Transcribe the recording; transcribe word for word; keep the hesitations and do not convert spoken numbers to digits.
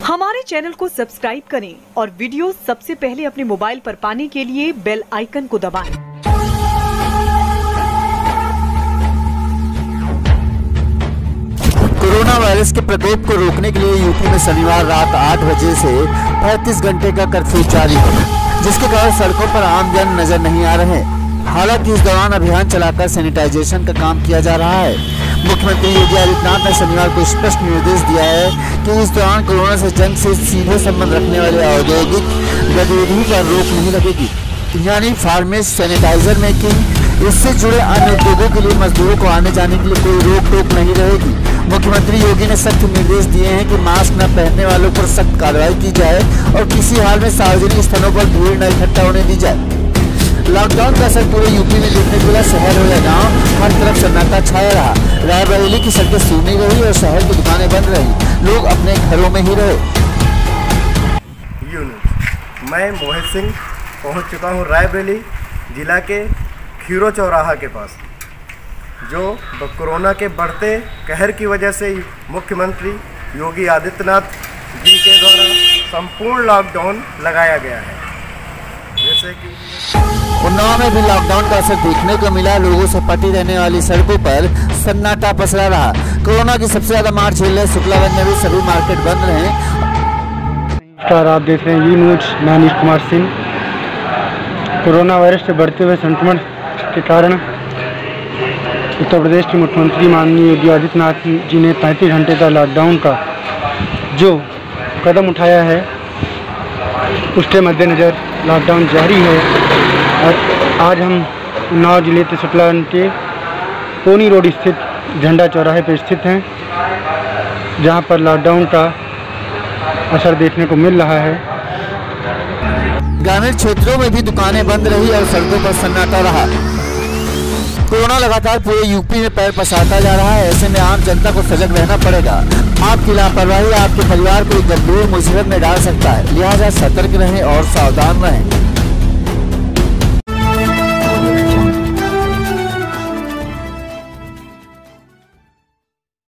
हमारे चैनल को सब्सक्राइब करें और वीडियो सबसे पहले अपने मोबाइल पर पाने के लिए बेल आइकन को दबाएं। कोरोना वायरस के प्रकोप को रोकने के लिए यूपी में शनिवार रात आठ बजे से पैंतीस घंटे का कर्फ्यू जारी है, जिसके कारण सड़कों पर आमजन नजर नहीं आ रहे। हालांकि इस दौरान अभियान चलाकर सैनिटाइजेशन का काम किया जा रहा है। मुख्यमंत्री योगी आदित्यनाथ ने शनिवार को स्पष्ट निर्देश दिया है कि इस दौरान कोरोना से जंग से सीधे संबंध रखने वाले औद्योगिक गतिविधियों पर रोक नहीं लगेगी, यानी फार्मेसी, सैनिटाइजर मेकिंग, इससे जुड़े अन्य उद्योगों के लिए मजदूरों को आने जाने के लिए कोई रोक टोक नहीं रहेगी। मुख्यमंत्री योगी ने सख्त निर्देश दिए हैं कि मास्क न पहनने वालों पर सख्त कार्रवाई की जाए और किसी हाल में सार्वजनिक स्थलों पर भीड़ न इकट्ठा होने दी जाए। लॉकडाउन का असर पूरे यूपी में देखने को मिला। शहर हो या गाँव, हर तरफ सन्नाटा छाया रहा। रायबरेली की सड़कें सूनी रही और शहर की दुकानें बंद रही। लोग अपने घरों में ही रहे। मैं मोहित सिंह पहुंच चुका हूं रायबरेली जिला के खीरो चौराहा के पास, जो कोरोना के बढ़ते कहर की वजह से मुख्यमंत्री योगी आदित्यनाथ जी के द्वारा संपूर्ण लॉकडाउन लगाया गया है। जैसे कि उन्नाव में भी लॉकडाउन का असर देखने को मिला। लोगों से पटी रहने वाली सड़कों पर सन्नाटा पसरा रहा। कोरोना की सबसे ज्यादा मार झेल रहे शुक्लागंज में भी सभी मार्केट बंद रहे। नमस्कार, आप देख रहे हैं यू न्यूज। मैं अनिश कुमार सिंह। कोरोना वायरस से बढ़ते हुए संक्रमण के कारण उत्तर प्रदेश के मुख्यमंत्री माननीय योगी आदित्यनाथ जी ने पैंतीस घंटे का लॉकडाउन का जो कदम उठाया है, उसके मद्देनज़र लॉकडाउन जारी है। और आज हम उन्नाव जिले के शुक्लागंज के पोनी रोड स्थित झंडा चौराहे पर स्थित हैं, जहां पर लॉकडाउन का असर देखने को मिल रहा है। ग्रामीण क्षेत्रों में भी दुकानें बंद रही और सड़कों पर सन्नाटा रहा। कोरोना लगातार पूरे यूपी में पैर पसारता जा रहा है। ऐसे में आम जनता को सजग रहना पड़ेगा। आपकी लापरवाही आपके परिवार को एक गंभीर मुसीबत में डाल सकता है, लिहाजा सतर्क रहें और सावधान रहें।